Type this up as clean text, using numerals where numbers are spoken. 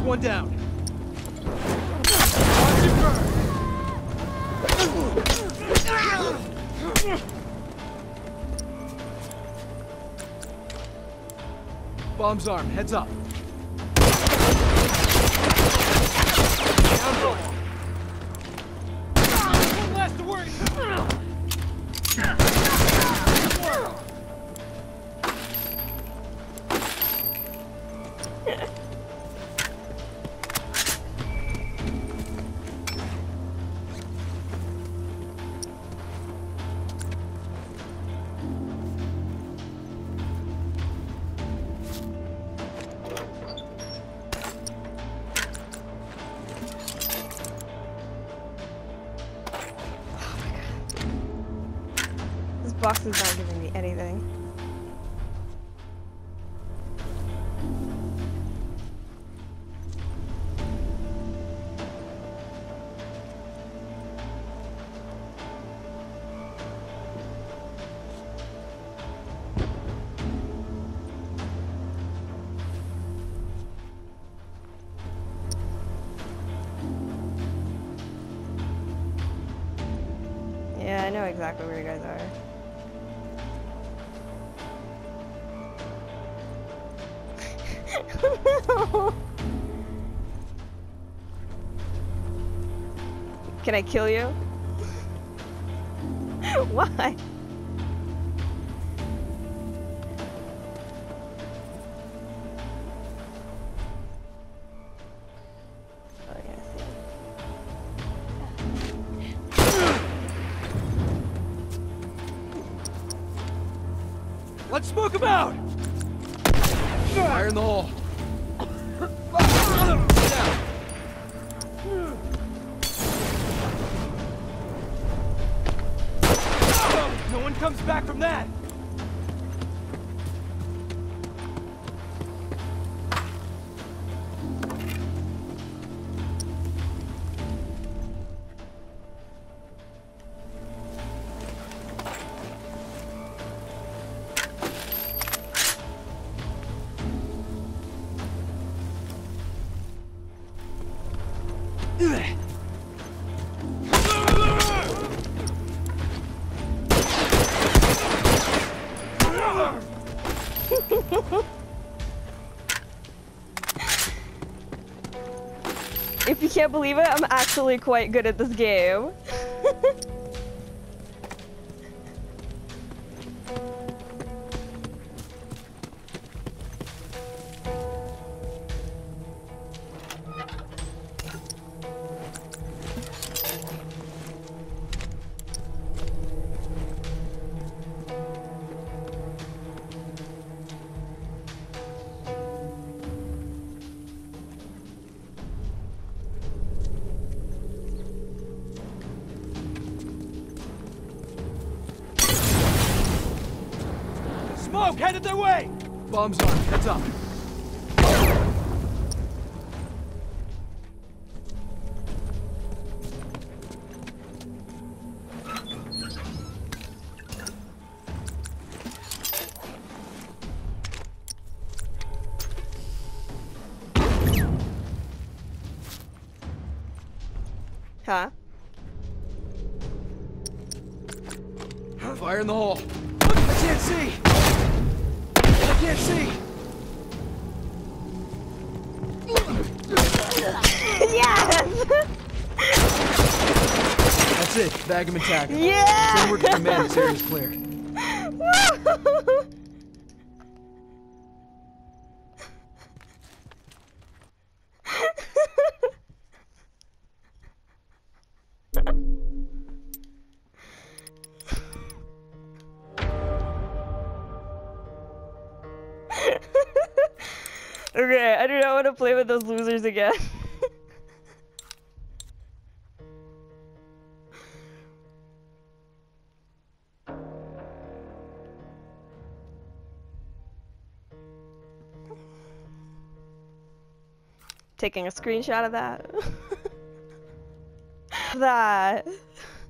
That's one down. Watch it burn. Bomb's arm, heads up. Down one. One last to worry. This box is not giving me anything. Yeah, I know exactly where you guys are. No. Can I kill you? Why? Oh, yeah, I see. Let's smoke him out! Fire in the hole. Down. No one comes back from that! If you can't believe it, I'm actually quite good at this game. Smoke headed their way! Bombs on, heads up. Huh? Fire in the hole. I can't see! I can't see! Yes! That's it. Bag him and tag him. Yeah! Send word to command. This area's clear. Okay, I do not want to play with those losers again. Taking a screenshot of that. That.